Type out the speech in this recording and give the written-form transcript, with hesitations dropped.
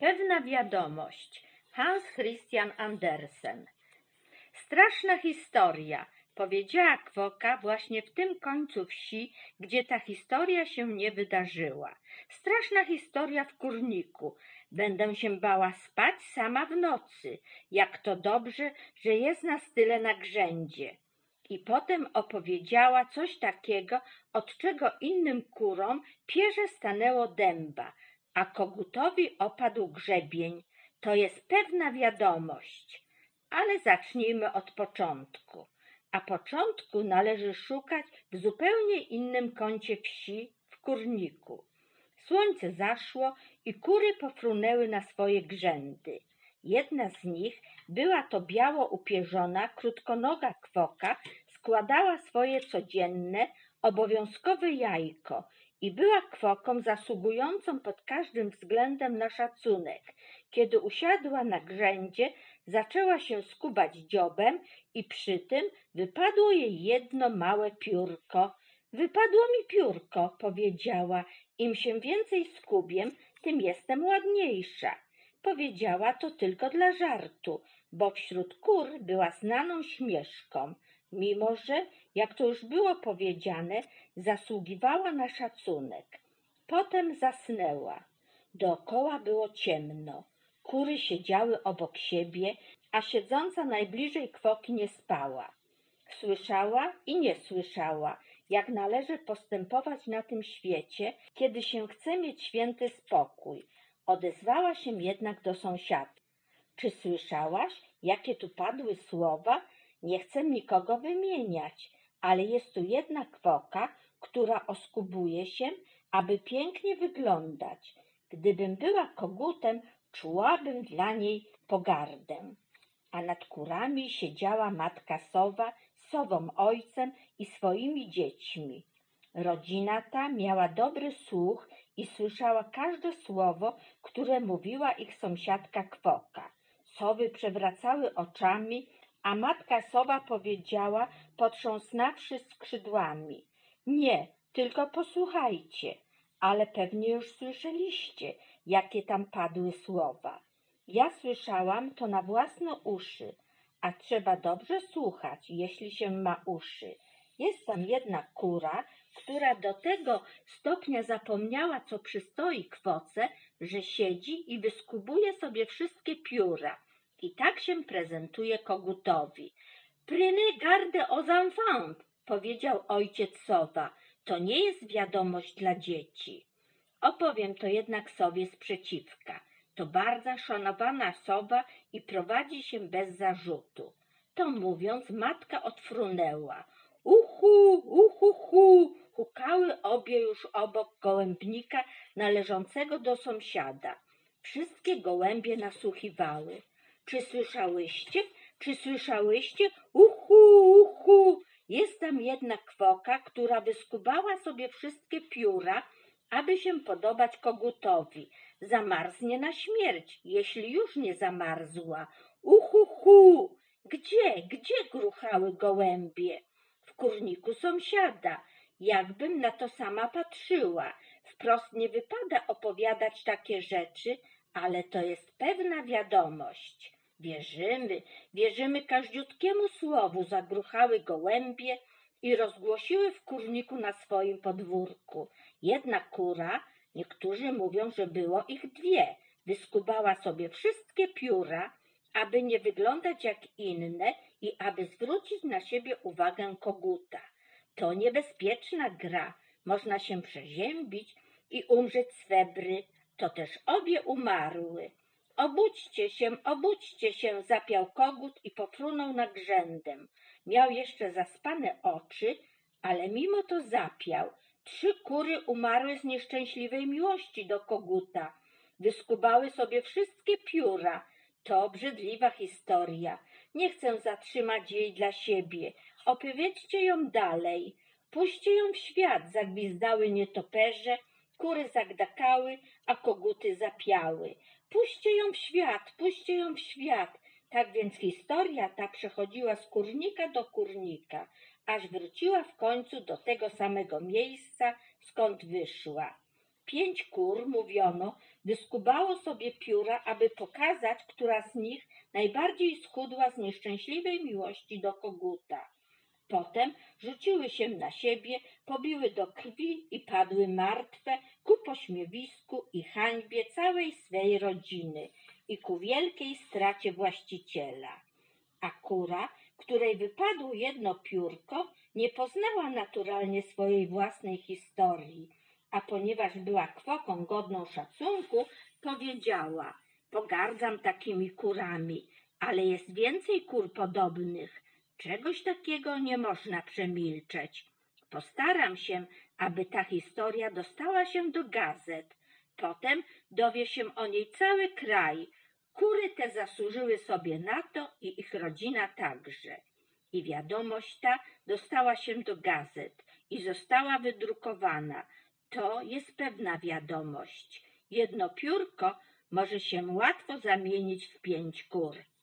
Pewna wiadomość. Hans Christian Andersen. Straszna historia, powiedziała Kwoka właśnie w tym końcu wsi, gdzie ta historia się nie wydarzyła. Straszna historia w kurniku. Będę się bała spać sama w nocy. Jak to dobrze, że jest nas tyle na grzędzie. I potem opowiedziała coś takiego, od czego innym kurom pierze stanęło dęba, a kogutowi opadł grzebień. To jest pewna wiadomość. Ale zacznijmy od początku. A początku należy szukać w zupełnie innym kącie wsi, w kurniku. Słońce zaszło i kury pofrunęły na swoje grzędy. Jedna z nich, była to biało upierzona, krótkonoga kwoka, składała swoje codzienne, obowiązkowe jajko i była kwoką zasługującą pod każdym względem na szacunek. Kiedy usiadła na grzędzie, zaczęła się skubać dziobem i przy tym wypadło jej jedno małe piórko. Wypadło mi piórko, powiedziała. Im się więcej skubiem, tym jestem ładniejsza. Powiedziała to tylko dla żartu, bo wśród kur była znaną śmieszką, mimo że, jak to już było powiedziane, zasługiwała na szacunek. Potem zasnęła. Dookoła było ciemno. Kury siedziały obok siebie, a siedząca najbliżej kwoki nie spała. Słyszała i nie słyszała, jak należy postępować na tym świecie, kiedy się chce mieć święty spokój. Odezwała się jednak do sąsiadki. Czy słyszałaś, jakie tu padły słowa? Nie chcę nikogo wymieniać, ale jest tu jedna kwoka, która oskubuje się, aby pięknie wyglądać. Gdybym była kogutem, czułabym dla niej pogardę. A nad kurami siedziała matka sowa z sową ojcem i swoimi dziećmi. Rodzina ta miała dobry słuch i słyszała każde słowo, które mówiła ich sąsiadka kwoka. Sowy przewracały oczami, a matka sowa powiedziała, potrząsnawszy skrzydłami: nie, tylko posłuchajcie, ale pewnie już słyszeliście, jakie tam padły słowa. Ja słyszałam to na własne uszy, a trzeba dobrze słuchać, jeśli się ma uszy. Jest tam jedna kura, która do tego stopnia zapomniała, co przystoi kwoce, że siedzi i wyskubuje sobie wszystkie pióra. I tak się prezentuje kogutowi. Prenez garde aux enfants, powiedział ojciec sowa. To nie jest wiadomość dla dzieci. Opowiem to jednak sowie sprzeciwka. To bardzo szanowana sowa i prowadzi się bez zarzutu. To mówiąc, matka odfrunęła. Uhu, uhu, hu, hukały obie już obok gołębnika należącego do sąsiada. Wszystkie gołębie nasłuchiwały. Czy słyszałyście? Czy słyszałyście? Uhu, uhu. Jest tam jedna kwoka, która wyskubała sobie wszystkie pióra, aby się podobać kogutowi. Zamarznie na śmierć, jeśli już nie zamarzła. Uhu, hu. Gdzie gruchały gołębie? W kurniku sąsiada. Jakbym na to sama patrzyła. Wprost nie wypada opowiadać takie rzeczy, ale to jest pewna wiadomość. Wierzymy każdziutkiemu słowu, zagruchały gołębie i rozgłosiły w kurniku na swoim podwórku. Jedna kura, niektórzy mówią, że było ich dwie, wyskubała sobie wszystkie pióra, aby nie wyglądać jak inne i aby zwrócić na siebie uwagę koguta. To niebezpieczna gra, można się przeziębić i umrzeć z febry. To też obie umarły. Obudźcie się, zapiał kogut i pofrunął na grzędem. Miał jeszcze zaspane oczy, ale mimo to zapiał. 3 kury umarły z nieszczęśliwej miłości do koguta. Wyskubały sobie wszystkie pióra. To obrzydliwa historia. Nie chcę zatrzymać jej dla siebie. Opowiedzcie ją dalej. Puśćcie ją w świat, zagwizdały nietoperze, kury zagdakały, a koguty zapiały. Puśćcie ją w świat. Tak więc historia ta przechodziła z kurnika do kurnika, aż wróciła w końcu do tego samego miejsca, skąd wyszła. 5 kur, mówiono, Wyskubało sobie pióra, aby pokazać, która z nich najbardziej schudła z nieszczęśliwej miłości do koguta. Potem rzuciły się na siebie, pobiły do krwi i padły martwe ku pośmiewisku i hańbie całej swej rodziny i ku wielkiej stracie właściciela. A kura, której wypadło jedno piórko, nie poznała naturalnie swojej własnej historii, a ponieważ była kwoką godną szacunku, powiedziała: pogardzam takimi kurami, ale jest więcej kur podobnych. Czegoś takiego nie można przemilczeć. Postaram się, aby ta historia dostała się do gazet. Potem dowie się o niej cały kraj. Kury te zasłużyły sobie na to i ich rodzina także. I wiadomość ta dostała się do gazet i została wydrukowana. To jest pewna wiadomość. Jedno piórko może się łatwo zamienić w 5 kur.